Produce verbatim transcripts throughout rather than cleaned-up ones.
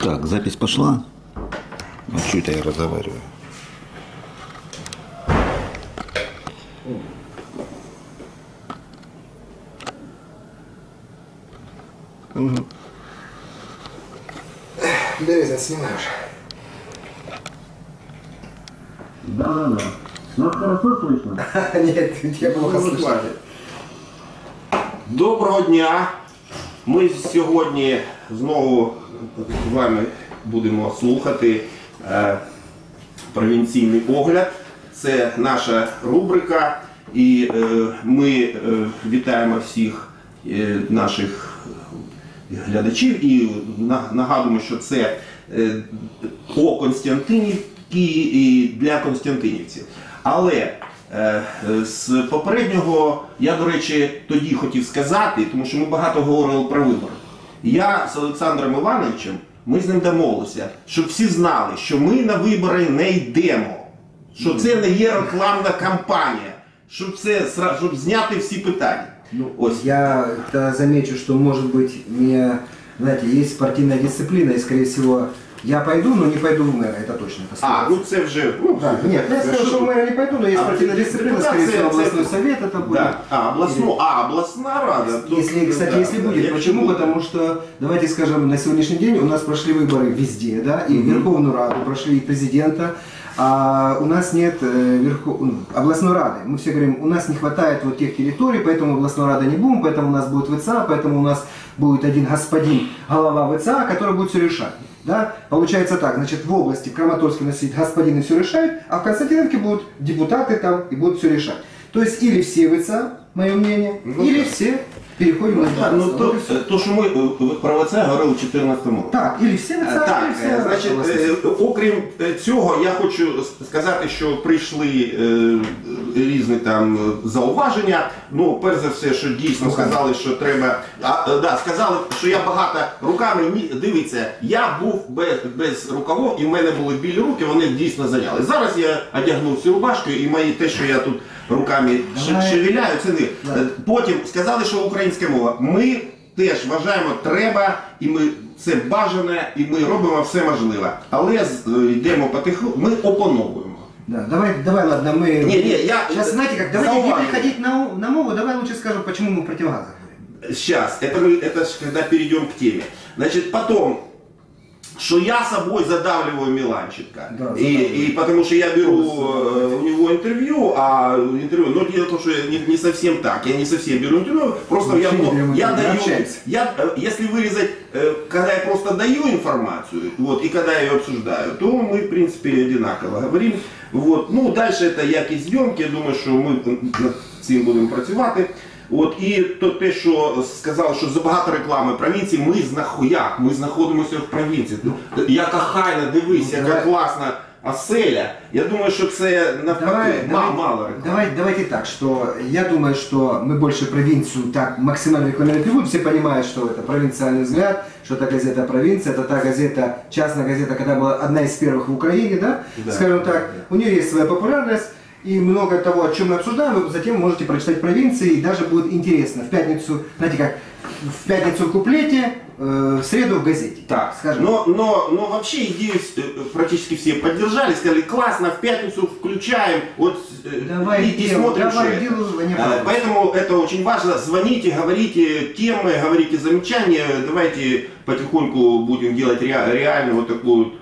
Так, запись пошла. Ну, что это я разговариваю? Угу. Березин, снимаешь? Да-да-да. Ну, хорошо слышно? Нет, я плохо слышал. Доброго дня! Ми сьогодні знову з вами будемо слухати е, провінційний огляд. Це наша рубрика, і е, ми е, вітаємо всіх е, наших глядачів і нагадуємо, що це е, по Константинівці і для константинівців. Але е, з попереднього я, до речі, тоді хотів сказати, тому що ми багато говорили про вибори. Я з Олександром Івановичем, ми з ним домовилися, щоб всі знали, що ми на вибори не йдемо, що це не є рекламна кампанія, щоб, це, щоб зняти всі питання. Ну, ось. Я замечу, что, может быть, мне, знаете, есть партийная дисциплина, и, скорее всего, я пойду, но не пойду в мэра, это точно. А, ну це вже... Ну, да, нет, я скажу, что в мэра не пойду, но есть а, партийная дисциплина, скорее всего, областной это... совет это будет. Да. А, областной, Или... а, областная рада. Если, то... кстати, да, если да, будет. Почему? Буду. Потому что, давайте скажем, на сегодняшний день у нас прошли выборы везде, да, и mm-hmm. Верховную Раду, прошли и президента. А у нас нет э, верхов... областной рады. Мы все говорим, у нас не хватает вот тех территорий, поэтому областной рады не будем, поэтому у нас будет ВЦА, поэтому у нас будет один господин, голова ВЦА, который будет все решать. Да? Получается так, значит, в области, в Краматорске у нас сидит господин и все решает, а в Константиновке будут депутаты там и будут все решать. То есть или все ВЦА, мое мнение, ну, или да. все переходим на так, ну, то, то, що ми про ВЦА говорили у дві тисячі чотирнадцятому році. Так, или всі ВЦА, так, или всі. Значить, окрім цього, я хочу сказати, що прийшли е, різні там зауваження. Ну, перш за все, що дійсно сказали, що треба... А, да, сказали, що я багато руками... Дивіться, я був без, без рукавов, і в мене були білі руки, вони дійсно зайняли. Зараз я одягнув цю рубашку, і мої, те, що я тут руками шевеляю, це не... Потім сказали, що українська мова. Ми теж вважаємо, треба, і ми це бажане, і ми робимо все можливе. Але йдемо потиху, ми опановуємо. Да, давай, давай, ладно, мы... Не, не, я... Сейчас, знаете как, давайте не переходить на, на мову, давай лучше скажем, почему мы противогазы говорим. Сейчас, это, мы, это когда перейдем к теме. Значит, потом, что я собой задавливаю Миланченко. Да, и, и потому что я беру у него интервью, а интервью, но дело в том, что не, не совсем так, я не совсем беру интервью, просто я, я даю, я, если вырезать, когда я просто даю информацию, вот, и когда я ее обсуждаю, то мы, в принципе, одинаково говорим. Вот. Ну, дальше это якість зйомки, я думаю, що ми над цим будемо працювати. От, і то те, що сказали, що забагато реклами провінції, ми, знахуяк, ми знаходимося в провінції. Яка хайна, дивись, яка давай. Класна оселя. Я думаю, що це навпаки мало, мало реклами. Давай, давайте так, что я думаю, что мы больше провинцию так максимально рекламировать не будем. Все понимают, что это провинциальный взгляд, что это газета «Провинция», это та газета, частная газета, которая была одна из первых в Украине, да? Да, скажем так, да. У нее есть своя популярность. И много того, о чем мы обсуждаем, вы затем можете прочитать провинции, и даже будет интересно. В пятницу, знаете как, в пятницу в куплете, э, в среду в газете. Так, скажем. Но, но, но вообще идею практически все поддержали, сказали, классно, в пятницу включаем, вот давай и, и смотрим, давай что делу, это. Поэтому это очень важно. Звоните, говорите темы, говорите замечания, давайте потихоньку будем делать ре, реально вот такую вот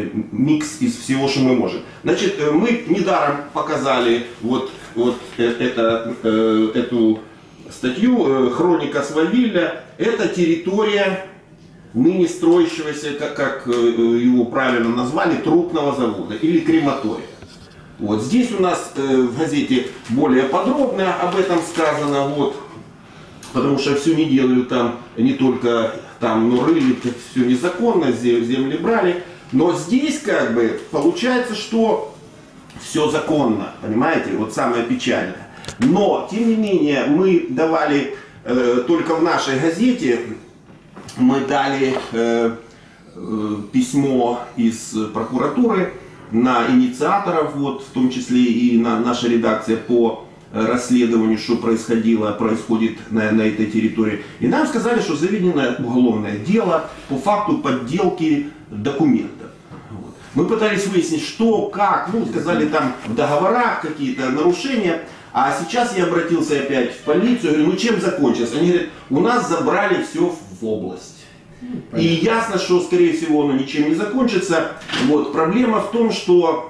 микс из всего, что мы можем. Значит, мы недаром показали вот, вот это, эту статью «Хроника Свавилля». Это территория ныне строящегося, как, как его правильно назвали, трупного завода или крематория. Вот здесь у нас в газете более подробно об этом сказано, вот, потому что всю неделю там не только там, но рыли, все незаконно, земли брали. Но здесь как бы получается, что все законно, понимаете, вот самое печальное. Но, тем не менее, мы давали, э, только в нашей газете, мы дали э, э, письмо из прокуратуры на инициаторов, вот, в том числе и на наша редакция по расследованию, что происходило, происходит на, на этой территории. И нам сказали, что заведено уголовное дело по факту подделки документов. Вот. Мы пытались выяснить, что, как, ну, сказали там в договорах какие-то нарушения. А сейчас я обратился опять в полицию, говорю, ну чем закончилось? Они говорят, у нас забрали все в область. Понятно. И ясно, что, скорее всего, оно ничем не закончится. Вот. Проблема в том, что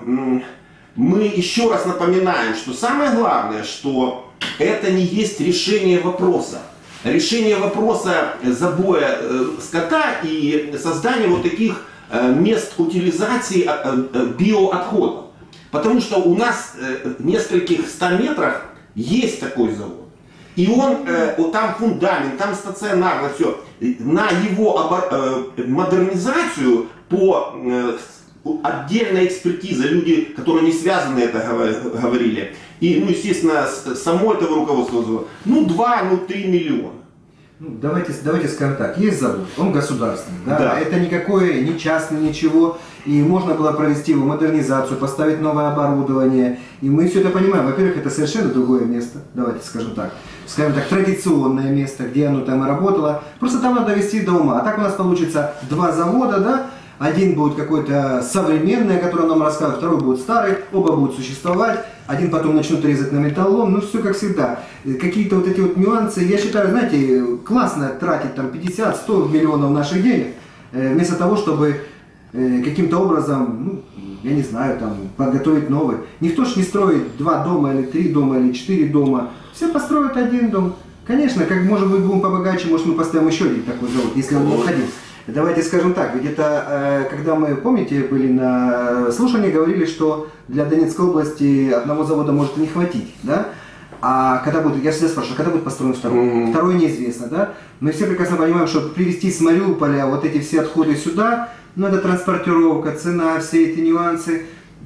мы еще раз напоминаем, что самое главное, что это не есть решение вопроса. Решение вопроса забоя скота и создания вот таких мест утилизации биоотходов. Потому что у нас э, в нескольких ста метрах есть такой завод. И он, э, вот там фундамент, там стационарно все. На его обор, э, модернизацию по э, отдельной экспертизе, люди, которые не связаны, это говорили. И, ну, естественно, само этого руководство, ну, два, ну, три миллиона. Ну, давайте, давайте скажем так, есть завод, он государственный, да? Да. Это никакое, не частное, ничего, и можно было провести его модернизацию, поставить новое оборудование, и мы все это понимаем. Во-первых, это совершенно другое место, давайте скажем так, скажем так, традиционное место, где оно там и работало, просто там надо довести до ума. А так у нас получится два завода, да? Один будет какой-то современный, о котором нам рассказывают, второй будет старый, оба будут существовать, один потом начнут резать на металлолом, ну все как всегда. Какие-то вот эти вот нюансы, я считаю, знаете, классно тратить там пятьдесят-сто миллионов наших денег, вместо того, чтобы каким-то образом, ну, я не знаю, там, подготовить новый. Никто ж не строит два дома, или три дома, или четыре дома, все построят один дом. Конечно, как может быть будем побогаче, может мы поставим еще один такой завод, если он необходим. Давайте скажем так, ведь это, когда мы, помните, были на слушании, говорили, что для Донецкой области одного завода может и не хватить, да? А когда будет, я всегда спрашиваю, когда будет построен второй? Mm-hmm. Второй неизвестно, да? Мы все прекрасно понимаем, что привезти с Мариуполя вот эти все отходы сюда, ну это транспортировка, цена, все эти нюансы.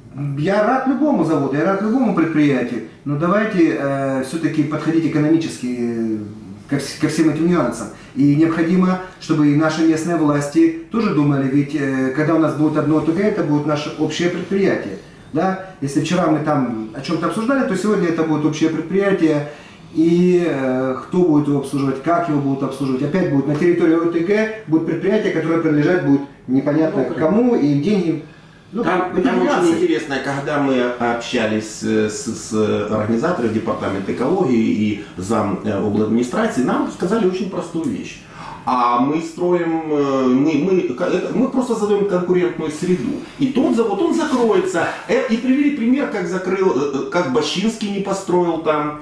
Я рад любому заводу, я рад любому предприятию, но давайте э, все-таки подходить экономически ко, ко всем этим нюансам. И необходимо, чтобы и наши местные власти тоже думали, ведь э, когда у нас будет одно ТГ, это будет наше общее предприятие. Да? Если вчера мы там о чем-то обсуждали, то сегодня это будет общее предприятие. И э, кто будет его обслуживать, как его будут обслуживать. Опять будет на территории ОТГ будет предприятие, которое принадлежать будет непонятно ну, кому и деньги. Ну, там там очень интересно, когда мы общались с, с организатором департамента экологии и зам обладминистрации, нам сказали очень простую вещь. А мы строим, мы, мы, мы просто создаем конкурентную среду. И тот завод, он закроется. И привели пример, как закрыл, как Бащинский не построил там.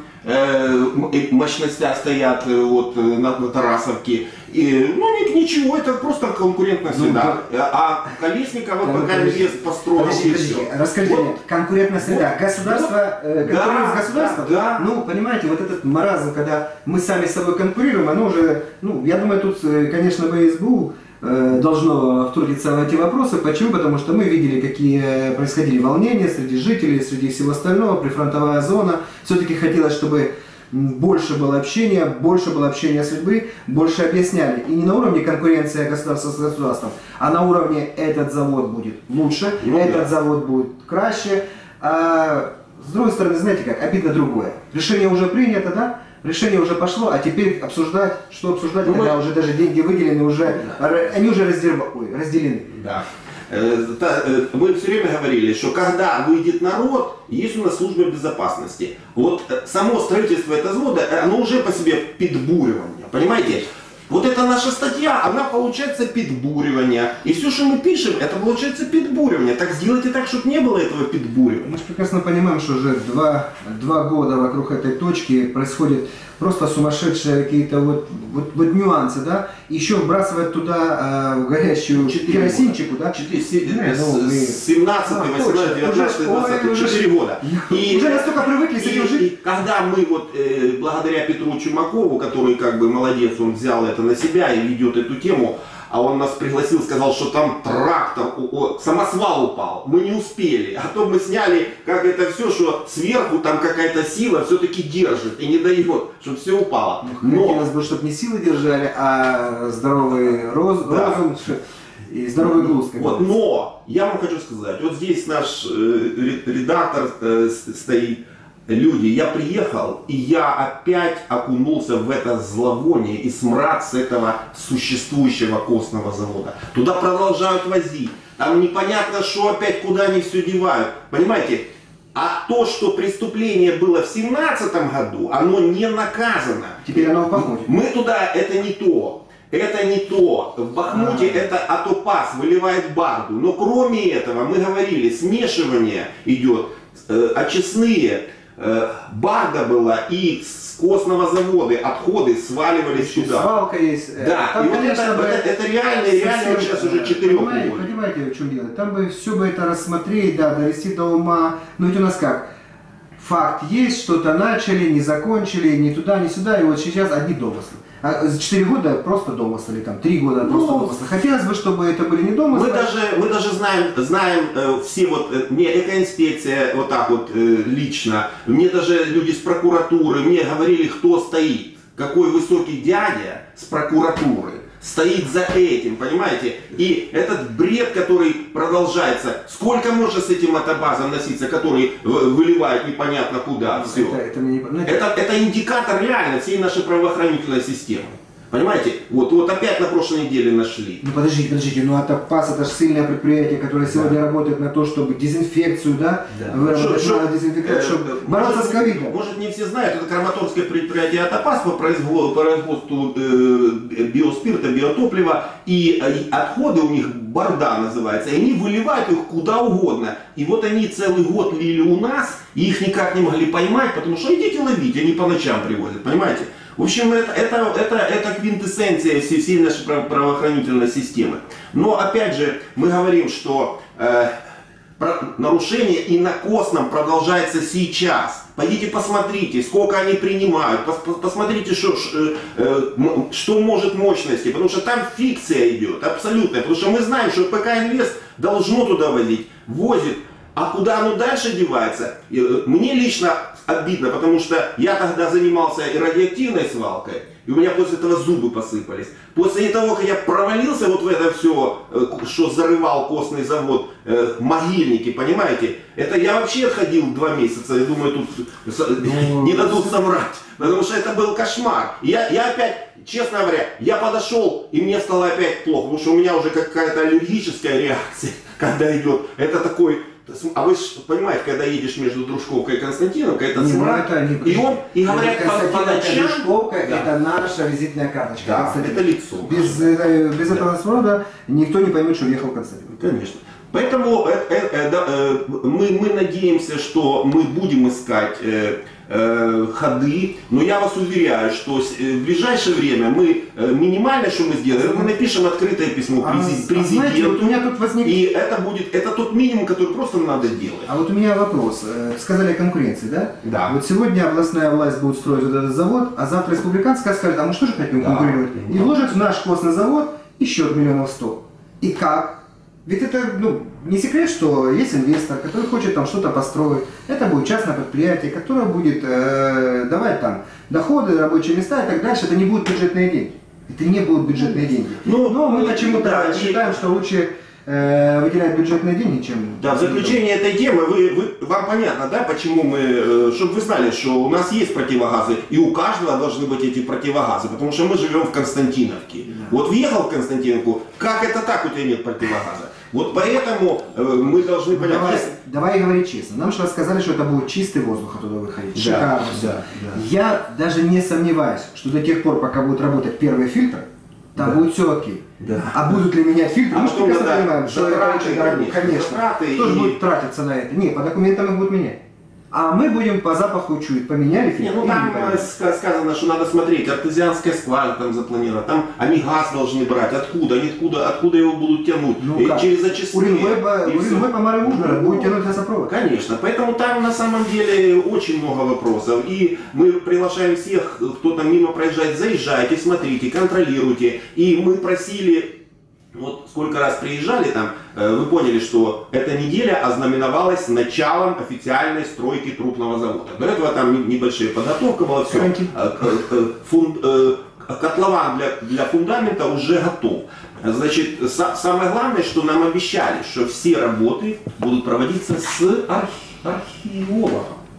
Мощности стоят вот, на, на Тарасовке. И, ну ничего, это просто конкурентная среда. Ну, да. А Колесникова вот, пока инвест построил. Подожди, подожди, расскажите вот, мне, конкурентная среда. Вот, Государство, вот, конкурент да, с государством? Да, да. Ну, понимаете, вот этот маразм, когда мы сами с собой конкурируем, оно уже, ну, я думаю, тут, конечно, ВСБУ должно втрудиться в эти вопросы. Почему? Потому что мы видели, какие происходили волнения среди жителей, среди всего остального, прифронтовая зона. Все-таки хотелось, чтобы больше было общения, больше было общения с людьми, больше объясняли. И не на уровне конкуренции государства с государством, а на уровне этот завод будет лучше, ну, этот да. завод будет краще. А с другой стороны, знаете как, обидно другое. Решение уже принято, да? Решение уже пошло, а теперь обсуждать, что обсуждать, ну, когда мы... уже даже деньги выделены, уже, да. они уже раздел... Ой, разделены. Да. Мы все время говорили, что когда выйдет народ, есть у нас служба безопасности. Вот само строительство этого завода, оно уже по себе подбуривание, понимаете? Вот это наша статья, она получается подбуривание. И все, что мы пишем, это получается подбуривание. Так сделайте так, чтобы не было этого подбуривания. Мы же прекрасно понимаем, что уже два, два года вокруг этой точки происходят просто сумасшедшие какие-то вот, вот, вот нюансы, да? Еще вбрасывать туда э, в горящую керосинчику, да? семнадцатый, восемнадцатый, девятнадцатый, двадцатый, четыре года. И, уже настолько привыкли с этим жить. И когда мы вот, э, благодаря Петру Чумакову, который как бы молодец, он взял это на себя и ведет эту тему, а он нас пригласил, сказал, что там трактор, о, о, самосвал упал, мы не успели, а то мы сняли, как это все, что сверху там какая-то сила все-таки держит и не дает, чтобы все упало. Но хотелось бы, чтобы не силы держали, а здоровый роз, да. розум и здоровый глузд. Вот, но я вам хочу сказать, вот здесь наш э, редактор э, стоит, люди, я приехал, и я опять окунулся в это зловоние и смрад с этого существующего костного завода. Туда продолжают возить. Там непонятно, что опять, куда они все девают. Понимаете? А то, что преступление было в семнадцатом году, оно не наказано. Теперь оно в Бахмуте. Мы туда, это не то. Это не то. В Бахмуте А-а-а. это Атопас выливает Барду. Но кроме этого, мы говорили, смешивание идет, э, очистные. Э, Барда была, и с костного завода отходы сваливались сюда. Свалка есть. Да, Там, и вот конечно, это, бы это, это реально, реально совсем, сейчас уже э, четырех Понимаете, угодий. понимаете, в чем дело? Там бы все бы это рассмотреть, да, довести до ума. Но ведь у нас как? Факт есть, что-то начали, не закончили, ни туда, ни сюда, и вот сейчас одни домыслы. А за четыре года просто домыслы, или там три года просто Ну, домыслы. Хотелось бы, чтобы это были не домыслы. Мы даже, мы даже знаем, знаем э, все вот, э, мне экоинспекция вот так вот э, лично, мне даже люди с прокуратуры, мне говорили, кто стоит, какой высокий дядя с прокуратуры стоит за этим, понимаете? И этот бред, который продолжается, сколько можно с этим мотобазом носиться, который в- выливает непонятно куда, все. Это, это мне не ну, это- Это, это индикатор реально всей нашей правоохранительной системы. Понимаете? Вот, вот опять на прошлой неделе нашли. Ну подождите, подождите, ну Атопас это же сильное предприятие, которое сегодня работает на то, чтобы дезинфекцию, да, выработать Шо- шо- на дезинфекцию, э, чтобы э, бороться может, с ковидом. Может, не все знают, это краматорское предприятие Атопас по производству, по производству э, биоспирта, биотоплива, и, э, и отходы у них Барда называется, и они выливают их куда угодно. И вот они целый год лили у нас, и их никак не могли поймать, потому что идите ловить, они по ночам привозят, понимаете? В общем, это, это, это, это квинтэссенция всей, всей нашей право- правоохранительной системы. Но опять же, мы говорим, что э, про- нарушение и на костном продолжается сейчас. Пойдите посмотрите, сколько они принимают, пос- пос- посмотрите, что, ш- э, м- что может мощности, потому что там фикция идет, абсолютная. Потому что мы знаем, что ПК Инвест должно туда возить, возит. А куда оно дальше девается? И, э, Мне лично обидно, потому что я тогда занимался и радиоактивной свалкой, и у меня после этого зубы посыпались. После того, как я провалился вот в это все, что зарывал костный завод, э, могильники, понимаете, это я вообще отходил два месяца, и думаю, тут с- не дадут соврать, потому что это был кошмар. И Я, я опять, честно говоря, я подошел, и мне стало опять плохо, потому что у меня уже какая-то аллергическая реакция, когда идет. Это такой... А вы же понимаете, когда едешь между Дружковкой и Константиновкой, это Не, ну смрад, это не- и он, и говорят, по, по Константиновка, ночам, Дружковка, да. это наша визитная карточка. Да, Константин. это лицо. Без, э, без этого смрода никто не поймет, что уехал Константин. Конечно. Поэтому э, э, э, да, э, мы, мы надеемся, что мы будем искать э, э, ходы, но я вас уверяю, что с- э, в ближайшее время мы э, минимальное, что мы сделаем, мы напишем открытое письмо А, прези- а президенту, знаете, вот у меня тут возник... и это будет, это тот минимум, который просто надо делать. А вот у меня вопрос. Э, Сказали о конкуренции, да? Да. Вот сегодня областная власть будет строить вот этот завод, а завтра республиканская скажет, а мы что же хотим Да. конкурировать? И вложит в наш костный завод еще миллионов сто. И как? Ведь это ну, не секрет, что есть инвестор, который хочет там что-то построить. Это будет частное предприятие, которое будет э, давать там доходы, рабочие места и так дальше. Это не будут бюджетные деньги. Это не будут бюджетные деньги. Ну, Но мы ну, почему-то да, считаем, что лучше э, выделять бюджетные деньги, чем... Да, в заключение этой темы, вы, вы, вам понятно, да, почему мы, чтобы вы знали, что у нас есть противогазы, и у каждого должны быть эти противогазы, потому что мы живем в Константиновке. Вот въехал в Константиновку, как это так у тебя нет противогаза? Вот поэтому э, мы должны Ну, понять, давай, если- давай говорить честно. Нам же рассказали, что это будет чистый воздух оттуда выходить. Да, Шикарно. всё. да, да. Я даже не сомневаюсь, что до тех пор, пока будут работать первые фильтры, там Да. будет все окей. Да. А будут ли менять фильтры? А мы же потом, прекрасно да, понимаем, что это затраты, очень дорого. конечно, Конечно. затраты Кто же и- будет тратиться на это? Не, по документам их будут менять. А мы будем по запаху чуять, поменяли фильтр. Не, ну или там не поменяли. э, ска- сказано, что надо смотреть, артезианская скважина там запланирована, там они газ должны брать, откуда, они откуда, откуда его будут тянуть, Ну И как? через очистные. Уренвеба, и всё. Уренвеба, Мария Ужгород Ну, будет тянуть газопровод. Конечно, поэтому там на самом деле очень много вопросов. И мы приглашаем всех, кто там мимо проезжает, заезжайте, смотрите, контролируйте. И мы просили, вот сколько раз приезжали там, э, вы поняли, что эта неделя ознаменовалась началом официальной стройки трупного завода. До этого там не- небольшая подготовка была, все. Карантин. Котлован для, для фундамента уже готов. Значит, са- самое главное, что нам обещали, что все работы будут проводиться с арх- археологом.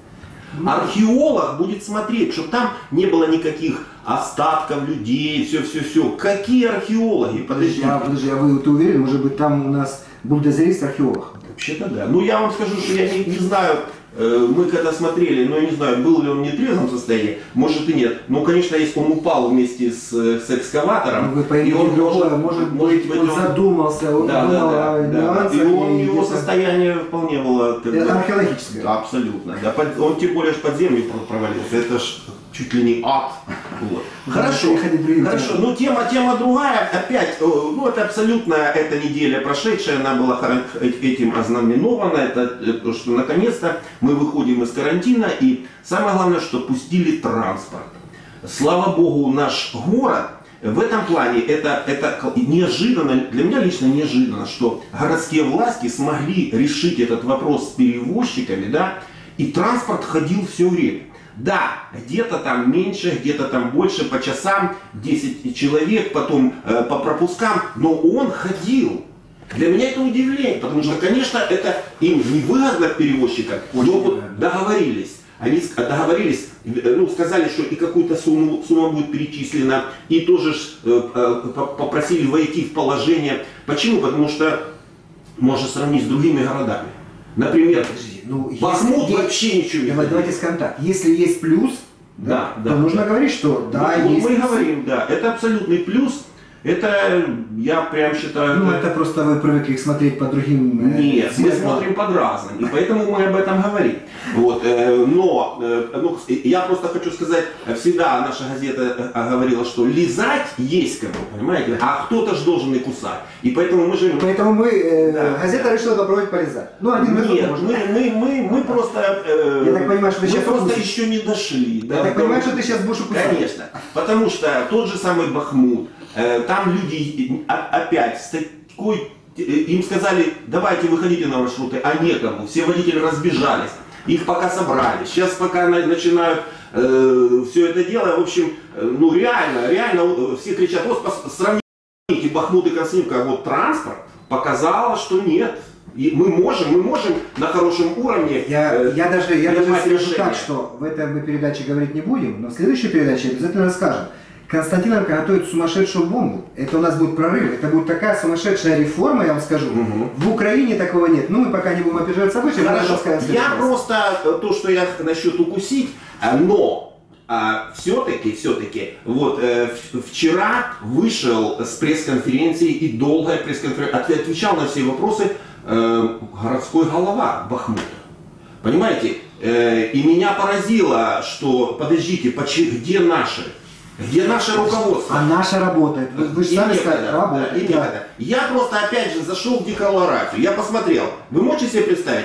Археолог будет смотреть, чтобы там не было никаких остатков людей, все-все-все. Какие археологи? Подожди. Я, подожди, а вы, ты уверен, может быть там у нас бульдозерист археолог? Вообще-то да. Ну я вам скажу, что я не, не знаю, э, мы когда смотрели, но я не знаю, был ли он в нетрезвом состоянии, может и нет. Но, конечно, если он упал вместе с, с экскаватором, ну, вы и он другое, может, может быть, он, он задумался, он да, думал да, о да, нюансах. да. И он, и его состояние вполне было... Как бы, археологическое. Да, абсолютно. Да, под, он тем более под землю провалился. Это ж чуть ли не ад. Вот. Хорошо, хорошо. Ну тема, тема другая. Опять, ну это абсолютно эта неделя прошедшая, она была этим ознаменована. Это то, что наконец-то мы выходим из карантина. И самое главное, что пустили транспорт. Слава Богу, наш город в этом плане, это, это неожиданно, для меня лично неожиданно, что городские власти смогли решить этот вопрос с перевозчиками, да, и транспорт ходил все время. Да, где-то там меньше, где-то там больше, по часам, десять человек, потом э, по пропускам, но он ходил. Для меня это удивление, потому что, конечно, это им невыгодно перевозчикам, но вот договорились. Они договорились, ну, сказали, что и какую-то сумму, сумма будет перечислена, и тоже э, э, попросили войти в положение. Почему? Потому что можно сравнить с другими городами. Например, ну, Бахмут вообще ничего не давайте, давайте скажем так, если есть плюс, да, да, да, то нужно да. говорить, что да, ну, есть. Мы говорим, да, это абсолютный плюс. Это, я прям считаю... Ну, это, это просто вы привыкли их смотреть по другим... Э, Нет, мы смотрим под разным, и поэтому мы об этом говорим. Вот, э, но, э, ну, я просто хочу сказать, всегда наша газета говорила, что лизать есть кому, понимаете, а кто-то же должен и кусать. И поэтому мы же... Поэтому мы, э, да, газета да. решила попробовать полезать. Ну, один Нет, мы, мы, мы, мы просто... Э, я так понимаю, что вы мы сейчас просто будешь... еще не дошли. Я да, так до... понимаю, что ты сейчас будешь укусать. Конечно, потому что тот же самый Бахмут, там люди опять с такой, им сказали, давайте выходите на маршруты, а некому, все водители разбежались, их пока собрали, сейчас пока начинают э, все это дело, в общем, ну реально, реально все кричат, вот сравните Бахмут и Красноярск, вот транспорт показало, что нет. И мы можем, мы можем на хорошем уровне. Я, э, я даже, я даже скажу решение. так, что в этой мы передаче говорить не будем, но в следующей передаче обязательно расскажем. Константиновка готовит сумасшедшую бомбу. Это у нас будет прорыв. Это будет такая сумасшедшая реформа, я вам скажу. Угу. В Украине такого нет. Ну, мы пока не будем опережать события. Хорошо. Я просто, то, что я насчет укусить, но а, все-таки, все-таки, вот э, вчера вышел с пресс-конференции и долгая пресс-конференция, отвечал на все вопросы э, городской голова Бахмута. Понимаете? Э, и меня поразило, что, подождите, где наши? Где наше руководство? А наша работает. Вы, вы же сами сказали, работает. Да, да. Я просто опять же зашел в декларацию, я посмотрел. Вы можете себе представить,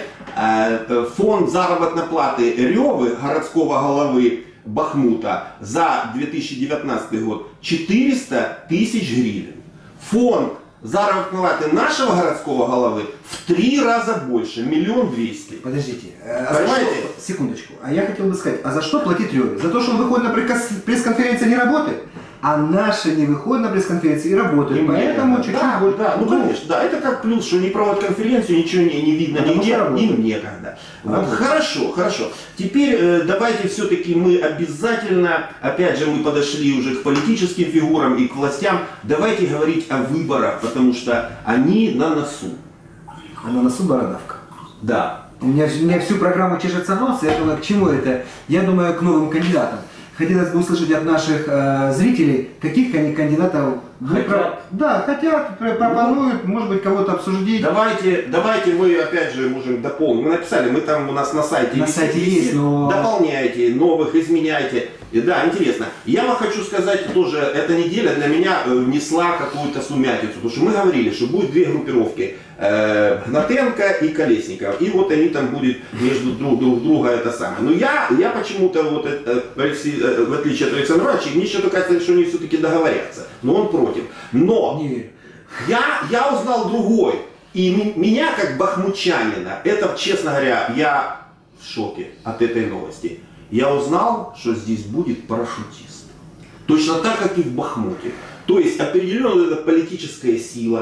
фонд заработной платы Ревы, городского головы Бахмута, за две тысячи девятнадцатый год четыреста тысяч гривен. Фонд заработной платы нашего городского головы в три раза больше, миллион двести. Подождите, а понимаете? Что, секундочку, а я хотел бы сказать, а за что платить Реве? За то, что он выходит на пресс-конференции, не работает? А наши не выходят на пресс-конференции и работают, и поэтому чуть-чуть да, больше. Да, ну конечно, да, это как плюс, что не проводят конференцию, ничего не, не видно Потому нигде, им некогда. Вот. Хорошо, хорошо. Теперь э, давайте все-таки мы обязательно, опять же мы подошли уже к политическим фигурам и к властям, давайте говорить о выборах, потому что они на носу. А на носу бородавка. Да. У меня, у меня всю программу чешется нос, я думаю, к чему это? Я думаю, к новым кандидатам. Хотелось бы услышать от наших э, зрителей, каких они кандидатов хотят. Про... Да, хотят, пропонуют, может быть, кого-то обсудить. Давайте, давайте мы опять же можем дополнить. Мы написали, мы там у нас на сайте, на висит, сайте висит, есть, но... дополняйте, новых изменяйте. И да, интересно. Я вам хочу сказать тоже, эта неделя для меня внесла какую-то сумятицу, потому что мы говорили, что будет две группировки. Гнатенко и Колесников. И вот они там будут между друг, друг друга это самое. Но я, я почему-то, вот это, в отличие от Александра Ивановича, мне еще кажется, что они все-таки договорятся. Но он против. Но я, я узнал другой. И меня, как бахмутчанина, это, честно говоря, я в шоке от этой новости. Я узнал, что здесь будет парашютист. Точно так, как и в Бахмуте. То есть определенная политическая сила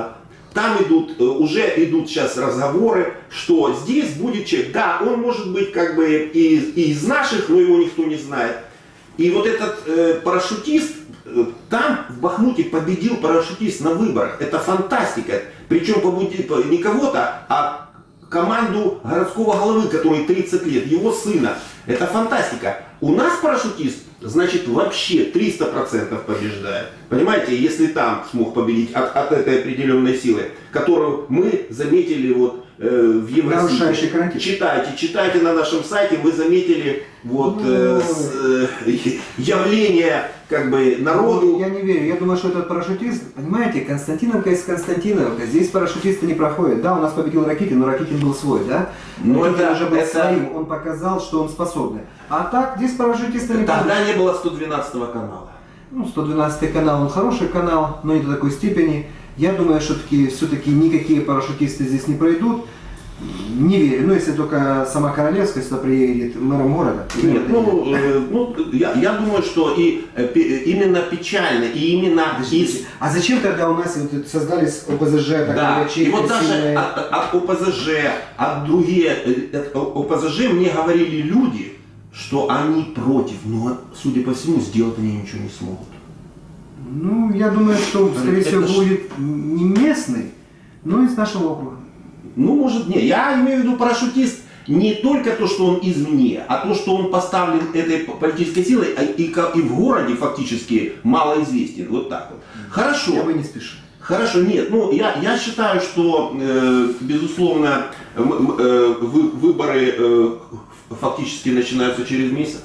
там идут, э, уже идут сейчас разговоры, что здесь будет человек, да, он может быть как бы из, из наших, но его никто не знает. И вот этот э, парашютист, э, там в Бахмуте победил парашютист на выборах. Это фантастика. Причем победил не кого-то, а команду городского головы, который тридцать лет, его сына. Это фантастика. У нас парашютист, значит, вообще триста процентов побеждает. Понимаете, если там смог победить от, от этой определенной силы, которую мы заметили вот э, в Евросити. Читайте, читайте на нашем сайте, вы заметили вот э, с, э, явление как бы народу. Я не верю, я думаю, что этот парашютист, понимаете, Константиновка из Константиновка, здесь парашютисты не проходят. Да, у нас победил Ракитин, но Ракитин был свой, да? Но Ракитин это, уже был это... своим, он показал, что он способный. А так, здесь парашютисты не Тогда проходят. Не было сто двенадцатого канала. Ну, сто двенадцатый канал, он хороший канал, но не до такой степени. Я думаю, что все-таки никакие парашютисты здесь не пройдут. Не верю, ну если только сама Королевская сюда приедет мэром города. Нет, ну, э, ну я, я думаю, что и э, именно печально, и именно из... А зачем тогда у нас вот создались ОПЗЖ? Да, и вот даже от, от ОПЗЖ, от другие, от ОПЗЖ мне говорили люди, что они против, но, судя по всему, сделать они ничего не смогут. Ну, я думаю, что, скорее всего, ж... будет не местный, но из нашего округа. Ну, может, не. Я имею в виду парашютист не только то, что он извне, а то, что он поставлен этой политической силой и, и в городе фактически малоизвестен. Вот так вот. Хорошо. Я бы не спешил. Хорошо, нет. Ну, я, я считаю, что, э, безусловно, э, э, вы, выборы э, фактически начинаются через месяц.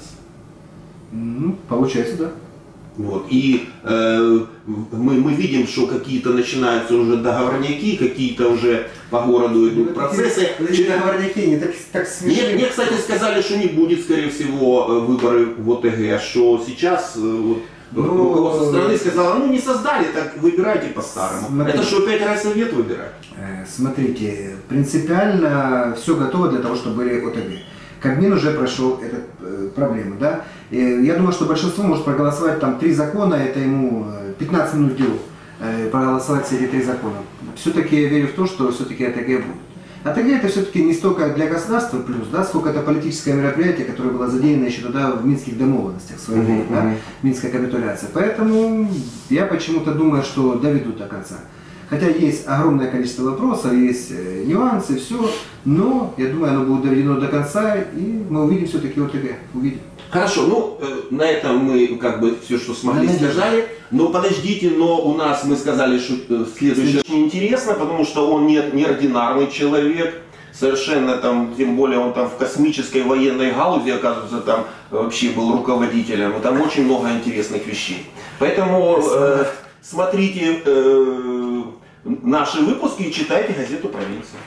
Ну, получается, да. Вот. И э, мы, мы видим, что какие-то начинаются уже договорняки, какие-то уже по городу идут ну, процессы. Через... Договорняки не так, так смешные. Мне, мне, кстати, сказали, что не будет, скорее всего, выборы в ОТГ, что сейчас вот, ну, руководство страны сказало, ну не создали, так выбирайте по-старому. Это что, опять райсовет выбирать? Смотрите, принципиально все готово для того, чтобы были ОТГ. Кабмин уже прошел эту э, проблему, да. И я думаю, что большинство может проголосовать там три закона, это ему пятнадцать минут делу э, проголосовать все эти три закона. Все-таки я верю в то, что все-таки ОТГ будет. ОТГ это все-таки не столько для государства плюс, да, сколько это политическое мероприятие, которое было задеяно еще тогда в минских домовленностях в свое время, uh-huh, да, uh-huh. Минская капитуляция. Поэтому я почему-то думаю, что доведут до конца. Хотя есть огромное количество вопросов, есть нюансы, все, но я думаю, оно будет доведено до конца, и мы увидим все-таки ОТГ. Увидим. Хорошо, ну на этом мы как бы все, что смогли, сказали. Но подождите, но у нас мы сказали, что следующее очень интересно, потому что он не, неординарный человек. Совершенно там, тем более он там в космической военной галузе, оказывается, там вообще был руководителем. И там очень много интересных вещей. Поэтому э, смотрите э, наши выпуски и читайте газету «Провинция».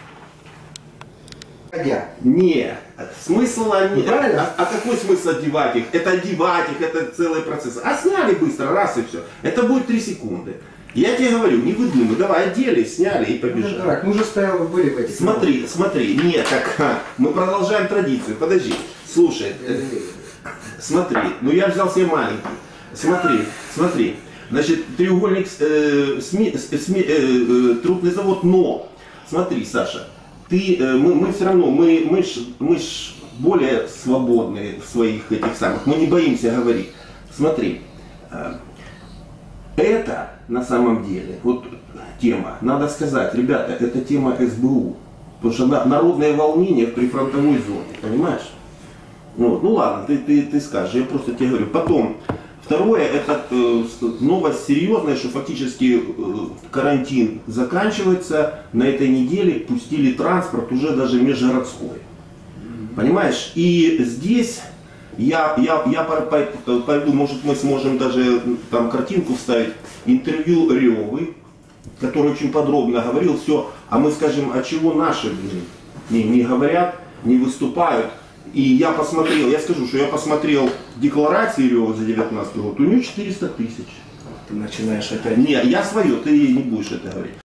Нет, смысла нет. А, а какой смысл одевать их? Это одевать их, это целый процесс. А сняли быстро, раз и все. Это будет три секунды. Я тебе говорю, не выдумай, давай одели, сняли и побежали. Ну, так, мы уже стояли, были в этих. Смотри, смотри, нет, так, мы продолжаем традицию. Подожди, слушай, э, смотри, ну я взял себе маленький. Смотри, смотри. Значит, треугольник, э, СМИ, СМИ, э, э, трупный завод, но, смотри, Саша, ты, э, мы, мы все равно, мы, мы ж, мы ж более свободны в своих этих самых, мы не боимся говорить. Смотри, э, это на самом деле, вот тема, надо сказать, ребята, это тема эс бэ у, потому что на, народное волнение в прифронтовой зоне, понимаешь? Вот, ну ладно, ты, ты, ты скажешь, я просто тебе говорю. Потом, второе, это э, новость серьезная, что фактически э, карантин заканчивается, на этой неделе пустили транспорт уже даже межгородской. Понимаешь? И здесь я, я, я пойду, может мы сможем даже там картинку вставить, интервью Ревы, который очень подробно говорил все, а мы скажем, а чего наши не, не говорят, не выступают. И я посмотрел, я скажу, что я посмотрел декларации Ревы за девятнадцатый год, у нее четыреста тысяч. Ты начинаешь опять. Нет, я свое, ты не будешь это говорить.